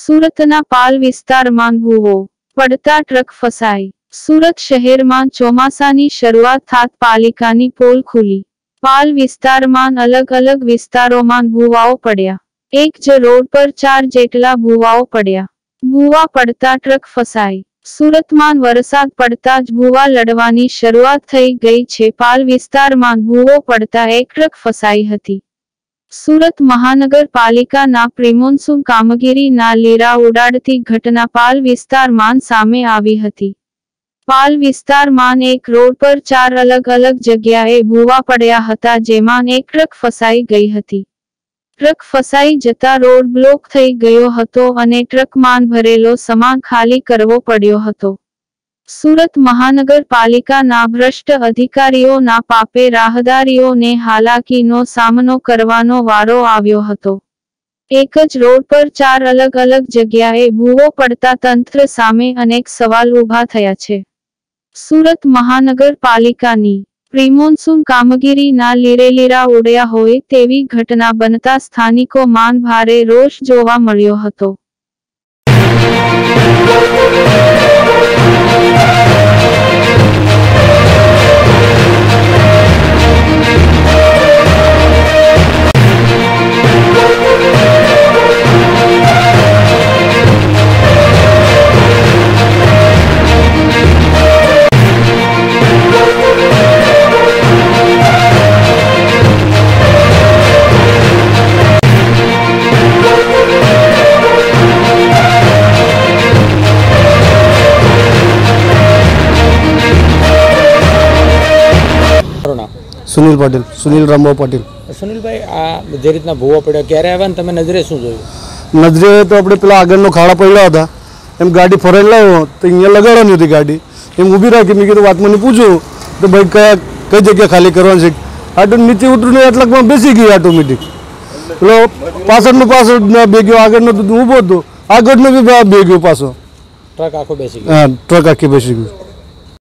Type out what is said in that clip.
સુરતના પાલ વિસ્તારમાં ભૂવો પડતા ટ્રક ફસાઈ। સુરત શહેરમાં ચોમાસાની શરૂઆત થાત પાલિકાની પોલ ખુલી। પાલ વિસ્તારમાં અલગ અલગ વિસ્તારોમાં ભૂવાઓ પડ્યા। એક જ રોડ પર 4 જેટલા ભૂવાઓ પડ્યા। ભૂવા પડતા ટ્રક ફસાઈ। સુરતમાં વરસાદ પડતા જ ભૂવા લડવાની શરૂઆત થઈ ગઈ છે। પાલ વિસ્તારમાં ભૂવો પડતા એક ટ્રક ફસાઈ હતી। સુરત મહાનગરપાલિકાના પ્રિમોન્સૂન કામગીરીના લીરા ઉડાડતી ઘટના પાલ વિસ્તારમાં સામે આવી હતી। પાલ વિસ્તારમાં એક રોડ પર 4 અલગ અલગ જગ્યાએ ભૂવા પડ્યા હતા, જેમાં એક ટ્રક ફસાઈ ગઈ હતી। ટ્રક ફસાઈ જતા રોડ બ્લોક થઈ ગયો હતો અને ટ્રકમાં ભરેલો સામાન ખાલી કરવો પડ્યો હતો। સુરત મહાનગરપાલિકાના ભ્રષ્ટ અધિકારીઓના પાપે રાહદારીઓને હાલાકીનો સામનો કરવાનો વારો આવ્યો હતો। એક જ રોડ પર 4 અલગ અલગ જગ્યાએ ભૂવો પડતા તંત્ર સામે અનેક સવાલ ઊભા થયા છે। સુરત મહાનગરપાલિકાની પ્રિમોન્સૂન કામગીરીના લીરેલીરા ઉડ્યા હોય તેવી ઘટના બનતા સ્થાનિકોમાં ભારે રોષ જોવા મળ્યો હતો। सुनील पाटिल, सुनील रामबाबू पाटिल। सुनील भाई आ जे रीतना भूवा पड्या क्यारे आव्या ने तमे नजरे शुं जोयुं? नजरे तो આપણે પેલા આગળનો ખાડા પડ્યા હતા, એમ ગાડી ફરેલ લાવ્યો તો અહીંયા લગાડવાની હતી ગાડી, એમ ઊભી રાખી। મેં કીધું વાતમાં પૂછ્યું તો ભાઈ કઈ જગ્યા ખાલી કરવાની છે? આટો નીચે ઉતરીને એટલાકમાં બેસી ગઈ ઓટોમેટિક। પેલો પાછળનો બે ગયો, આગળનો ઊભો હતો, આગળનો બી બે ગયો પાછો। ટ્રક આખો બેસી ગયો। હા, ટ્રક આખી બેસી ગયું।